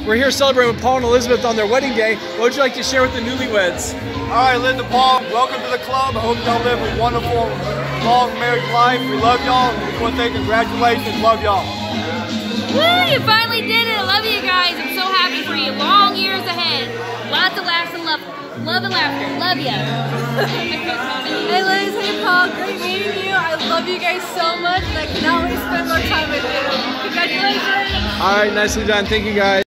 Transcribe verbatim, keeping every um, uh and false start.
We're here celebrating with Paul and Elizabeth on their wedding day. What would you like to share with the newlyweds? All right, Liz and Paul, welcome to the club. I hope y'all live a wonderful, long married life. We love y'all. We want to say congratulations. Love y'all. Woo, you finally did it. I love you guys. I'm so happy for you. Long years ahead. Lots of laughs and love. Love and laughter. Love you. Hey Liz, hey Paul, great meeting you. I love you guys so much and I cannot wait to spend more time with you. Congratulations. All right, nicely done. Thank you, guys.